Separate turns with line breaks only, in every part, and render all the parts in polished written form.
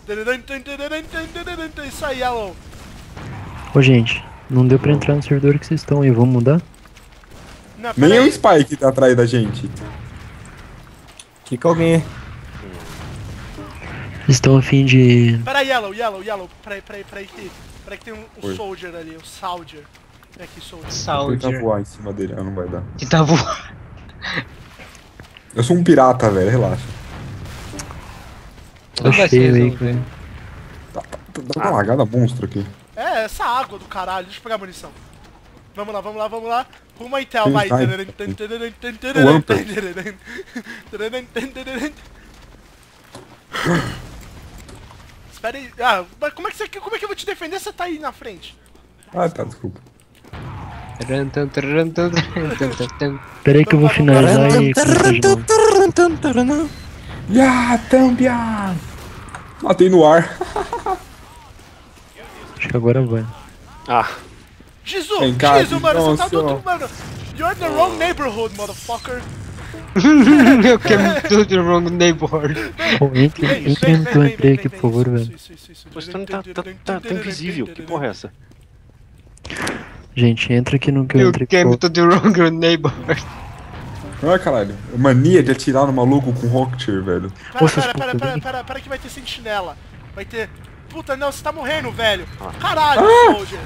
Isso aí, Yellow.
Ô, gente, não deu pra entrar no servidor que vocês estão aí, vamos mudar?
Não,
Nem
pera
é o
aí.
Spike tá atrás da gente.
Fica alguém.
Vocês estão a fim de...
Pera aí, Yellow. Peraí que tem um
Oi.
soldier ali, um soldier. Vem aqui, soldier.
Vou tentar
Soldier.
voar em cima dele. Ah, não vai dar.
Que tá voando.
Eu sou um pirata, velho, relaxa.
Tá
Vai se
cheio aí,
resolver.
cara.
Dá uma lagada monstro aqui.
É, essa água do caralho. Deixa eu pegar a munição. Vamos lá. Rumo a Intel,
Tem
vai.
sniper. O Amper.
Espera aí. Ah, mas como é que eu vou te defender se você tá aí na frente?
Ah, tá, desculpa.
Pera aí que eu vou finalizar e começar de novo.
Ya, Tambia! Matei no ar.
Acho que agora vai.
Ah,
Jesus,
Vem cá,
mano, você tá
nossa.
todo... Mano, you're in the wrong neighborhood, motherfucker.
Eu quero do the wrong neighborhood.
Pô, entre no que eu entrei aqui, por favor, velho.
Isso.
você não tá invisível. Que porra é essa?
Gente, entra aqui no que eu
Eu
entrei,
came
por
to the wrong neighborhood.
Olha, caralho. Mania de atirar no maluco com rocket, velho.
Pera que vai ter sentinela. Vai ter... Puta, não, você tá morrendo, velho. Caralho, soldier.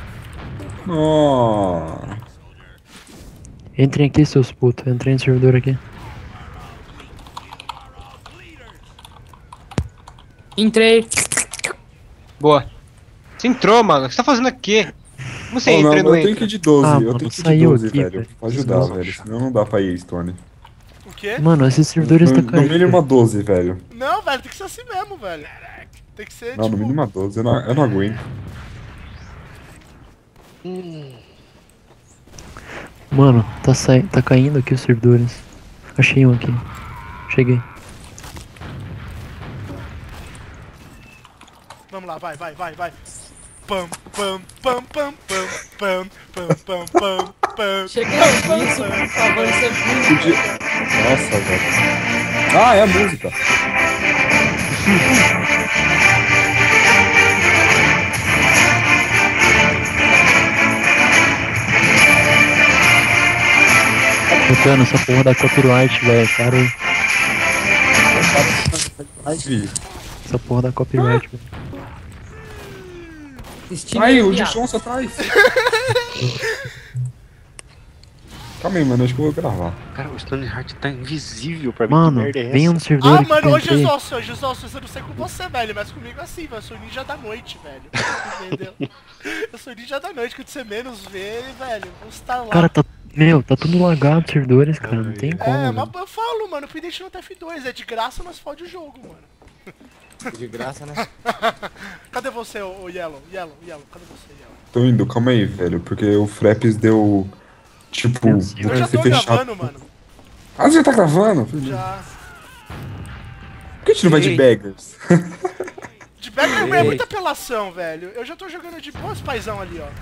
Oh.
Entrem aqui, seus putos. Entrem no servidor aqui.
Entrei.
Boa. Você entrou, mano. O que você tá fazendo aqui? Como você
Oh,
entra e
não,
não
eu tenho
entra?
que ir de 12,
Ah,
eu
mano,
tenho que ir de
saiu
12,
aqui,
velho.
velho.
Pra ajudar,
Nossa.
velho. Senão não dá pra ir, Stone.
O quê?
Mano, esses servidores tá
No
caindo.
mínimo uma 12, velho.
Não, velho, tem que ser assim mesmo, velho. Tem que ser,
Não, no
tipo...
mínimo uma 12. Eu não aguento.
Mano, tá caindo aqui os servidores. Achei um aqui. Cheguei.
Vamos lá, vai. Pam.
Cheguei isso, por favor, você viu?
Nossa, velho. Ah, é a música.
Botando essa porra da copyright, velho. Cara,
Vi.
essa porra da copyright, velho.
Steam
Aí, o
viado.
Dixon atrás. Calma aí, mano. Acho que eu vou gravar.
Cara, o Stoneheart tá invisível pra mim.
Mano,
Que merda é
venham no
essa?
servidor
Ah,
aqui que
mano,
eu
ô
entrei.
Jesus, eu não sei com você, velho, mas comigo é assim, velho, eu sou ninja da noite, velho. Entendeu? Eu sou ninja da noite, quando você menos vê, velho, você tá lá.
Cara, tá... Meu, tá tudo lagado os servidores, cara. Não tem como,
É,
velho.
mas eu falo, mano, o Pidente não tá F2, é de graça, mas fode o jogo, mano.
De graça, né?
Cadê você, ô Yellow? Yellow, cadê você, Yellow?
Tô indo, calma aí, velho. Porque o Fraps deu. Tipo,
Eu
vou
Eu já
ter
tô
fechado.
gravando, mano.
Ah, você já tá gravando?
Já.
Por que a gente não vai de beggars?
De Backroom é muita apelação, velho. Eu já tô jogando de boas paizão ali, ó.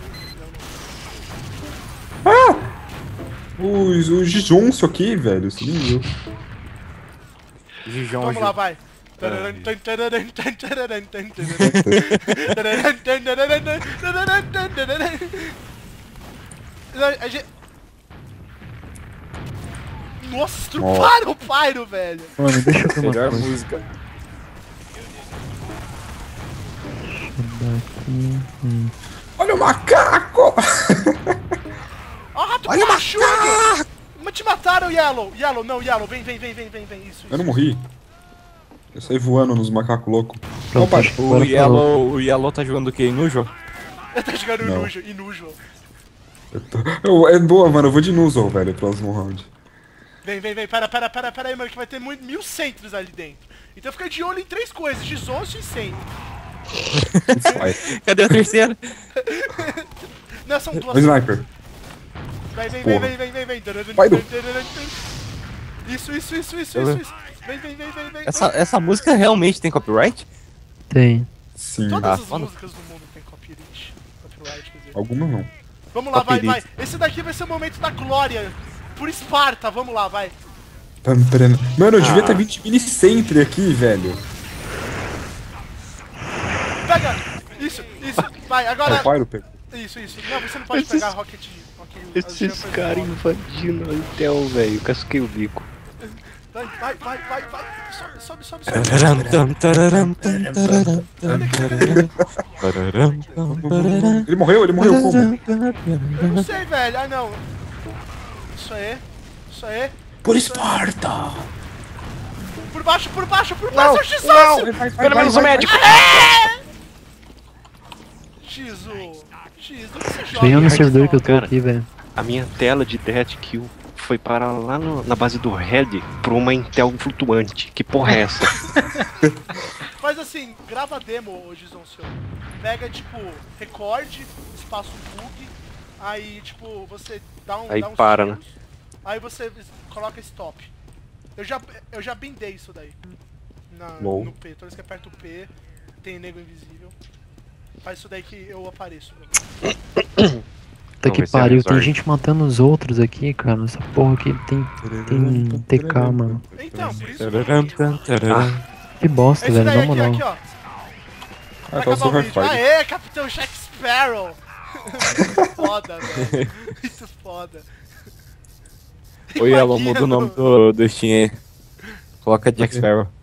O Gijoncio aqui, velho. Você nem viu.
Gijon,
Vamos lá, vai. Nossa, estruparam o Pyro, velho.
Mano, deixa eu ver uma
Melhor
coisa.
música.
Daqui.
Olha o macaco!
Ó, rato
Olha o
borrachudo!
macaco!
Mas te mataram, Yellow! Yellow, vem, isso.
Eu não morri. Eu saí voando nos macacos loucos.
Pronto,
Opa,
acho que
O
agora falou.
Yellow tá jogando o quê? Inujo?
Eu tô jogando
Não.
Inusual.
é boa, mano. Eu vou de Nuzzle, velho, próximo round.
Vem, para aí, mano, que vai ter 1000 centros ali dentro. Então fica de olho em 3 coisas, de Zonso e centro.
Vai.
Cadê a terceira?
Não, são
O
2.
sniper.
Vem.
Vai, Du.
Isso. Vem.
Essa música realmente tem copyright?
Tem.
Sim.
Todas as
foda.
músicas do mundo tem copyright. Quer dizer.
Alguma não.
Vamos lá, vai.
Copyright.
Esse daqui vai ser o momento da glória. Por Esparta, vamos lá, vai.
Mano, eu devia ter 20 mini-centre aqui, velho.
pega! Isso, vai, agora...
O Pyro pega.
Isso. Não, você não pode pegar Rocket...
Esses caras invadindo o hotel, velho. Casquei o bico.
Vai. Sobe.
Ele morreu como?
Eu não sei, velho. Ah, não. Isso aí.
Por Esparta!
Por baixo,
Não,
Jesus!
Pelo menos o médico!
X, você joga.
Venham no servidor que eu tô
Cara.
aqui, velho.
A minha tela de Death Kill foi parar lá na base do Red por uma Intel flutuante. Que porra é essa?
Faz assim, grava demo, ô Gizão seu. Pega, tipo, recorde, espaço bug, aí, tipo, você dá
Aí
uns
para,
tiros, aí você coloca stop. Eu já bindei isso daí.
Bom.
No P. Toda vez que aperta o P, tem nego invisível. Faz isso daí que eu apareço.
Tá
Vamos
que
ver se é
pariu, tem
Resort.
gente matando os outros aqui, cara. Essa porra aqui tem TK, mano.
Então, por isso
Que bosta,
esse
velho,
daí
na
aqui,
moral.
aqui, ó.
Ah,
Vai
tá o
acabar o vídeo.
Silverfire.
Aê, Capitão Jack Sparrow! Muito foda, velho. Muito foda.
Oi, ela
Imagina
muda o nome do Steam aí. Coloca Jack Sparrow.